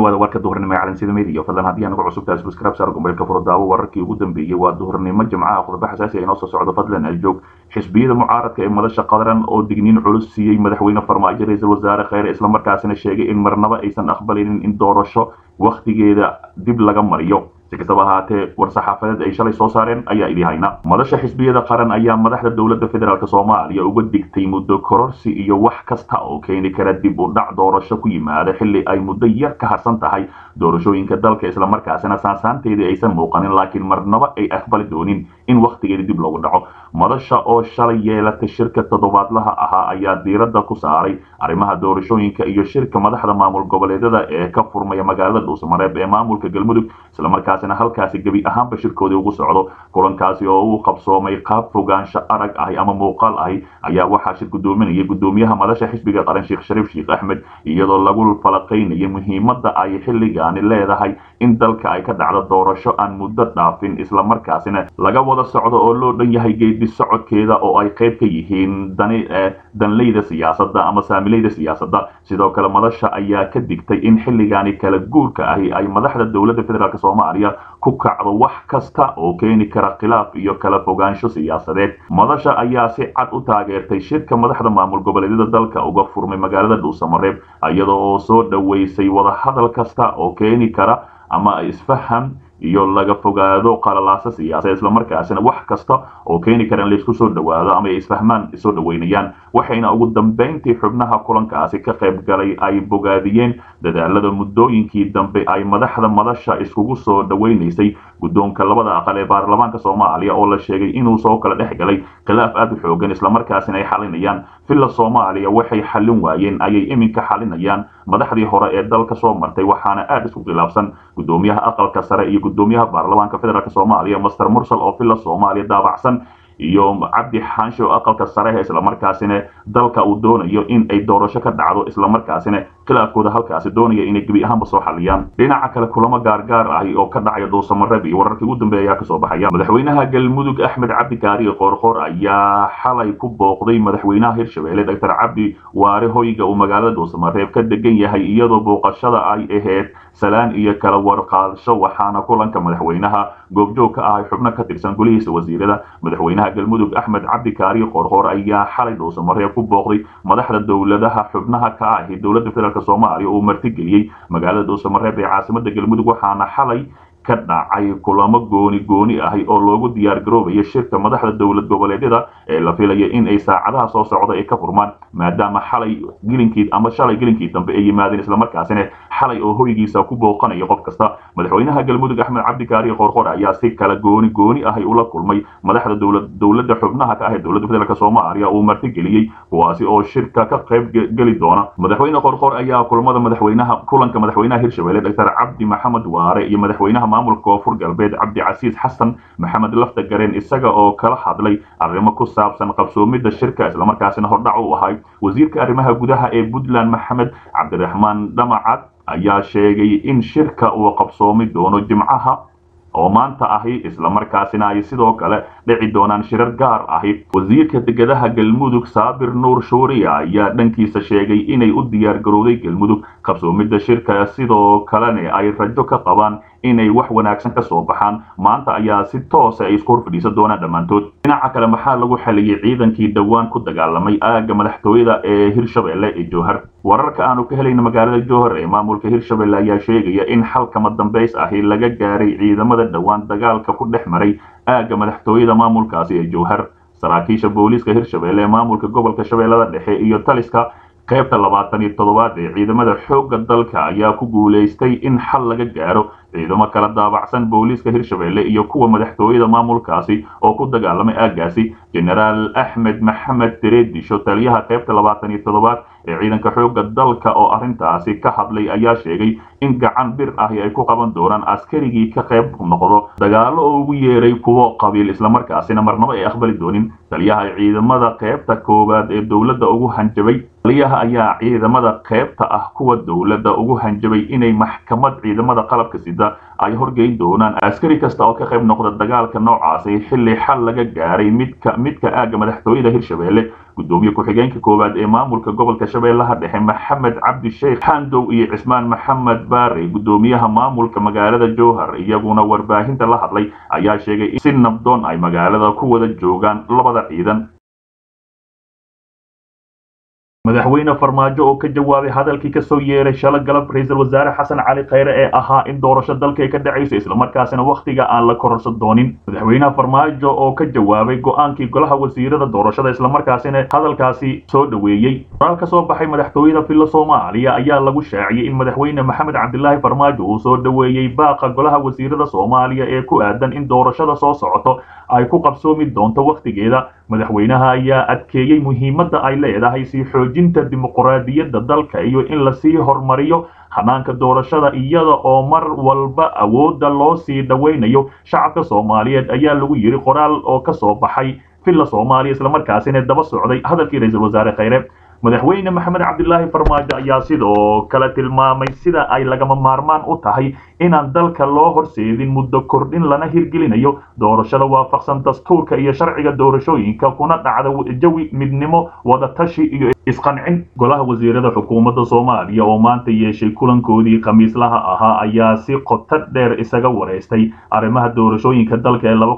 dhawaada warka duhurnimo ee caalamsida media fadlan haddii aan ugu cusub tahay subscribe saar gombeelka furo daawo wararkii ugu dambeeyay waa duhurnimo jimcaha khudba xasaasi ah inoo soo socdo fadlan aljoog xisbiyada mucaaradka ee madasha qadaran oo digniin culus siiyey madaxweyne farmaajo ra'iisul wasaare khayre isla markaasina sheegay in marnaba aysan aqbalinin in doorasho waqtigeeda dib laga mariyo si kastaba ahaatee war-saxaafadeed ay shalay soo saareen ayaa idii hayna madasha xisbiyada qaran ayaa madaxda dowladda federaalk soomaaliya uga digtay muddo kororsi iyo wax kasta oo keeni kara dib u dhac doorasho ku yimaada xilli ay muddo yar ka harsan tahay doorashooyinka dalka islamarkaasina saansaanteedii aysan muuqanin laakiin marnaba ay aqbali doonin in wakhtigeeda dib loogu dhaco madasha oo shalay yeelatay shirka toddobaadlaha ahaa ayaa diiradda ku saaray arrimaha doorashooyinka iyo shirka madaxda maamul goboleedyada ee ka furmaya magaalada dhuusamareeb ee maamulka galmudug islamarkaasina halkaasi gebi ahaanba shirkoodii ugu socdo kulankaasi oo uu qabsoomay qaab fogaansho arag ahi ama muuqaal ahi ayaa waxaa shir gudoominaya gudoomiyaha madasha xisbiga qaran sheekh shariif sheekh axmed iyadoo lagu falaqaynaya muhiimadda ay xilligaani leedahay in dalka ay ka dhacdo doorasho aan muddo dhaafin islamarkaasina laga wada socdo oo loo dhan yahay geedi socodkeeda oo ay qayb ka yihiin danleyda siyaasadda ama saamileyda siyaasadda sidoo kale madasha ayaa ka digtay in xilligaani kala guurka ahi ay madaxda dowladda federaalk soomaaliya ku kacdo wax kasta oo keeni kara khilaaf iyo kala fogaansho siyaasadeed madasha ayaa si cad u taageertay shirka madaxda maamul goboleedyada dalka uga furmay magaalada dhuusamareeb iyadoo oo soo dhoweysay wadahadal kasta oo keeni kara ama isfaham iyo laga fogaado qalalaasa siyaasadeed islamarkaasina wax kasta oo keeni kara in laysku soo dhowaado ama ay isfahmaan soo dhoweynayaan waxayna ugu dambeyntii xubnaha kulankaasi ka qayb galay ay bogaadiyeen dadaalada muddooyinkii dambe ay madaxda madasha iskugu soo dhoweynaysay guddoonka labada aqal ee baarlamaanka soomaaliya oo la sheegay inuu soo kala dhex galay khilaaf aad u xoogan islamarkaasina ay xalinayaan villa soomaaliya waxay xallin waayeen ayay iminka xalinayaan madaxdii hore ee dalka soo martay waxaana aad isku khilaafsan gudoomiyaha aqalka sare iyo gudoomiyaha baarlamaanka federaalk soomaaliya master mursal oo villa soomaaliya daabacsan iyo cabdi xaanshe oo aqalka sare islamarkaasina dalka uu doonayo in ay doorasho ka dhacdo islamarkaasina khilaafkooda halkaasi doonaya inay gebi ahaanba soo xaliyaan dhinaca kale kulamo gaargaar ahi oo ka dhacaya dhuusamareeb iyo wararkii ugu dambeeya ayaa kasoo baxaya madaxweynaha galmudug axmed cabdi kaariye qoorqoor ayaa xalay ku booqday madaxweynaha hirshabelle doctor cabdi waare hoyga uu magaalada dhuusamareeb ka degan yahay iyadoo booqashada ay ahayd salaan iyo kala warqaadasho waxaana kulanka madaxweynaha goobjoog ka ahay xubno ka tirsan golihiisa wasiirada madaxweynaha galmudug axmed cabdi kaariye qoorqoor ayaa xalay dhuusamareeb ku booqday madaxda dowladaha xubnaha ka ahi dowladda federaalk soomaaliya uu martigeliyey magaalada dhuusamareeb ee caasimada galmudug waxaana xalay ka dhacay kulamo gooni ahi oo loogu diyaar garoobayo shirka madaxda dowlad goboleedyada ee la filaya in ay saacadaha soo socda ay ka furmaan maadaama shalay gelinkii dambe ay yimaadeen islamarkaasina xalay oo hoygiisa ku booqanayo qof kasta madaxweynaha galmudug axmed cabdi kaariye qoorqoor ayaa si kala gooni ahi ula kulmay madaxda dowladda xubnaha ka ah ee dowladda federaalk soomaaliya uu martigeliyey kuwaasi oo shirka ka qayb geli doona madaxweyne qoorqoor ayaa kulanka madaxweynaha hirshabelle doctor cabdi maxamed waare iyo madaxweynaha maamulka koonfur galbeed cabdicasiis xasan maxamed lafta gareen isaga oo kala hadlay arrimo ku saabsan qabsoomidda shirka islamarkaasina hordhac u ahay wasiirka arrimaha gudaha ee puntland maxamed cabdiraxmaan dhamacad ayaa sheegay in shirka uu qabsoomi doono jimcaha oo maanta ahi islamarkaasina ay sidoo kale dhici doonaan shirar gaar ahi wasiirka degadaha galmudug saabir nuur shuuriya ayaa dhankiisa sheegay inay u diyaar garowday galmudug qabsoomidda shirka sidoo kalena ay rajo ka qabaan inay wax wanaagsan ka soo baxaan maanta ayaa si toosa ay isku horfadhiisan doonaan dhammaantood dhinaca kale maxaa lagu xaliyey ciidankii dhowaan ku dagaalamay aagga madaxtooyada ee hirshabelle ee jowhar wararka aanu ka helayna magaalada jowhar ee maamulka hirshabelle ayaa sheegaya in xalkama dambays ahi laga gaaray ciidamada dhowaan dagaalka ku dhex maray aagga madaxtooyada maamulkaasi ee jowhar saraakiisha booliiska hirshabelle ee maamulka gobolka shabeellada dhexe iyo taliska qaybta 27 ee ciidamada xoogga dalka ayaa ku guuleystay in xal laga gaaro ciidamo kala daabacsan booliiska hirshabelle iyo kuwa madaxtooyada maamulkaasi oo ku dagaalamay aaggaasi generaal axmed maxamed tireedisho taliyaha qaybta 27 ee ciidanka xoogga dalka oo arrintaasi ka hadlay ayaa sheegay in gacan bir ahi ay ku qaban doonaan askarigii ka qayb noqdo dagaalo oo ugu yeeray kuwo qabiil islamarkaasina marnaba ay aqbali doonin taliyaha ciidamada qaybta koowaad ee dowladda ugu hanjabay taliyaha ayaa ciidamada qaybta ah kuwa dowladda ugu hanjabay inay maxkamad ciidamada qalabka sida maxkamadda ay horgeyn doonaan askari kasta oo ka qayb noqda dagaalka noocaasi xilli xal laga gaaray midka aaga madaxtooyada Hirshabelle gudoomiye ku-xigeenka koowaad ee maamulka gobolka Shabeellaha Dhexe Maxamed Cabdi Sheekh Xandow iyo Cismaan Maxamed Baare gudoomiyaha maamulka magaalada Jowhar iyaguna warbaahinta la hadlay ayaa sheegay in si nabdoon ay magaalada ku wada joogaan labada ciidan madaxweyne farmaajo oo ka jawaabay hadalkii ka soo yeeray shalay galab ra'iisul wasaare xasan cali khayre ee ahaa in doorasho dalka ay ka dhacayso isla markaasina waqtiga aan la kororsan doonin madaxweynaha farmaajo oo ka jawaabay go'aankii golaha wasiirada doorashada isla markaasina hadalkaasi soo dhaweeyay qoraal ka soo baxay madaxtooyada filla Soomaaliya ayaa lagu shaaciyay in madaxweyne Maxamed Cabdilaahi Farmaajo uu soo dhaweeyay baaqa golaha wasiirada Soomaaliya ee ku aadan in doorashada soo socoto ay ku qabsoomi doonto waqtigeeda madaxweynaha ayaa adkeeyay muhiimadda ay leedahay si xoojinta dimuqraadiyadda dalka iyo in la sii horumariyo hanaanka doorashada iyada oo mar walba awoodda loo sii dhaweynayo shacabka Soomaaliyeed ayaa lagu yiri qoraal oo ka soo baxay filla Soomaaliya isla markaasina daba socday hadalkii ra'iisul wasaare Khayre madaxweyne Maxamed Cabdilaahi Farmaajo ayaa sidoo kale tilmaamay sida ay lagama maarmaan u tahay inaan dalka loo horseedin muddo kordhin lana hirgelinayo doorashada waafaqsan dastuurka iyo sharciga doorashooyinka kuna dhacda jawi midnimo wada tashi iyo isqancin golaha wasiirada xukuumadda Soomaaliya oo maanta yeeshay kulankoodii khamiislaha ahaa ayaa si qoto dheer isaga wareystay arrimaha doorashooyinka dalka ee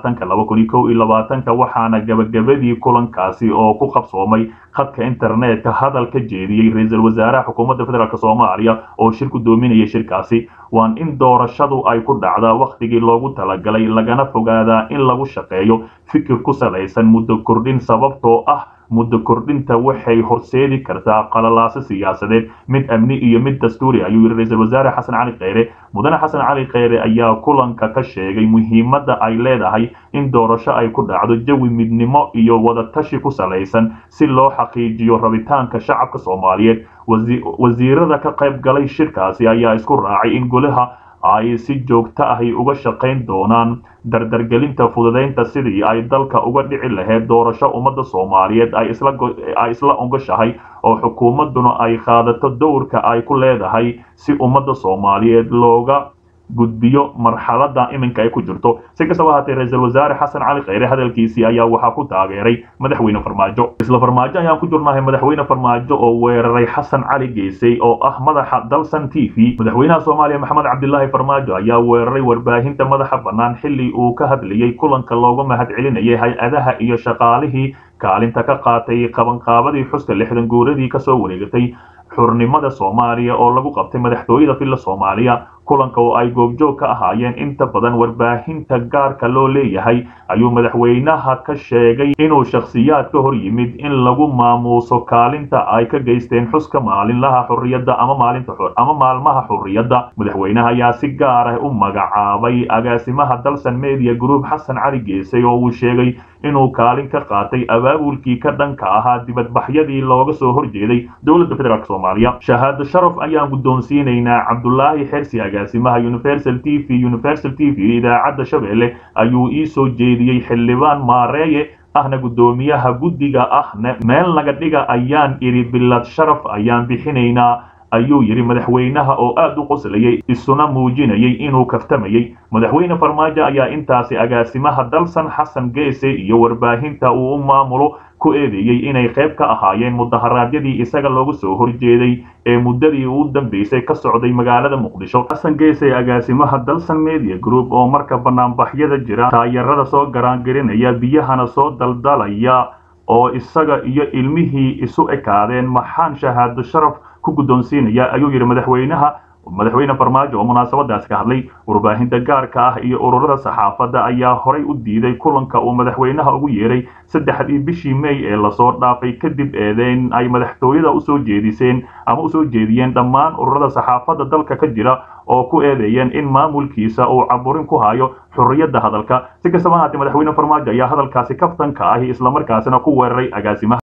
2020-2021 waxaana gabagabadii kulankaasi oo ku qabsoomay khadka internetka hadal ka jeediyay ra'iisul wasaaraha xukuumadda federaalka Soomaaliya oo shir ku doominayay shirkaasi waan in doorashadu ay ku dhacdaa waqtigii loogu talagalay lagana fogaadaa in lagu shaqeeyo fikir ku salaysan muddo kordhin sababtoo ah muddo kordhinta waxay horseedi kartaa qalalaase siyaasadeed mid amni iyo mid dastuuri ayuu yiri ra'iisul wasaare xasan cali khayre mudane xasan cali khayre ayaa kulanka ka sheegay muhiimadda ay leedahay in doorasho ay ku dhacdo jawi midnimo iyo wada tashi ku salaysan si loo xaqiijiyo rabitaanka shacabka Soomaaliyeed wasiirada ka qayb galay shirkaasi ayaa isku raacay in golaha ay si joogto ah uga shaqeyn doonaan dardargelinta fududeynta sidii ay dalka uga dhici lahayd doorasho ummadda Soomaaliyeed ay isla ogashahay oo xukuumaduna ay qaadato dowrka ay ku leedahay si ummadda Soomaaliyeed looga gudbiyo marxaladda iminka ay ku jirto si kastaba haatee ra'iisul wasaare xasan cali khayre hadalkiisii ayaa waxa ku taageeray madaxweyne farmaajo isla farmaajo ayaan ku jirnahay madaxweyne farmaajo oo weeraray xasan cali geesay oo ah madaxa dalsan TV madaxweynaha Soomaaliya Maxamed Cabdilaahi Farmaajo ayaa weeraray warbaahinta madaxa bannaan xilli uu ka hadlayay kulanka looga mahadcelinayay hay'adaha iyo shaqaalihii kaalinta ka qaatay qabanqaabadii xuska 60 guuradii ka soo wareegtay xurnimada Soomaaliya oo lagu qabtay madaxtooyada filla Soomaaliya kulanka oo ay goobjoog ka ahaayeen inta badan warbaahinta gaarka loo leeyahay ayuu madaxweynaha ka sheegay inuu shakhsiyaad ka hor yimid in lagu maamuuso kaalinta ay ka geysteen xuska maalinlaha xurriyadda ama maalmaha xurriyadda madaxweynaha ayaa si gaar ah u magacaabay agaasimaha Dalsan Media Group Xasan Cali Geesay oo uu sheegay inuu kaalin ka qaatay abaabulkii ka dhanka ahaa dibadbaxyadii looga soo horjeeday dowladda federaalka Soomaaliya shahaado sharaf ayaan guddoonsiinaynaa Cabdullaahi Xirsi agaasimaha Universal TV idaacadda Shabeelle ayuu ii soo jeediyay xildhibaan Maareeye ahna gudoomiyaha guddiga ahna meel naga dhiga ayaan iri bilad sharaf ayaan bixinaynaa ayuu yiri madaxweynaha oo aad u qoslayay isuna muujinayay inuu kaftamayay madaxweyne farmaajo ayaa intaasi agaasimaha Dalsan Xasan Geesay iyo warbaahinta uu maamulo ku eedeeyay inay qayb ka ahaayeen mudaharaadyadii isaga loogu soo horjeeday ee muddadii uu dambeysay ka socday magaalada Muqdisho Xasan Geesay agaasimaha Dalsan Media Group oo marka banaanbaxyada jira taayarada soo garaangarinaya biyahana soo daldalaya oo isaga iyo ilmihii isu ekaadeen maxaan shahaado sharaf ku guddoonsiinaya ayuu yiri madaxweyne farmaajo oo munaasabadaas ka hadlay warbaahinta gaarka ah iyo ururada saxaafadda ayaa horay u diiday kulanka uu madaxweynaha ugu yeeray 3 bishii May ee la soo dhaafay kadib eedeyn ay madaxtooyada u soo jeediyeen dhammaan ururada saxaafadda dalka ka jira oo ku eedeeyeen in maamulkiisa uu caburin ku hayo xurriyadda hadalka si kastaba haatee madaxweyne farmaajo ayaa hadalkaasi kaftanka ah isla markaasina ku weeraray agaasimaha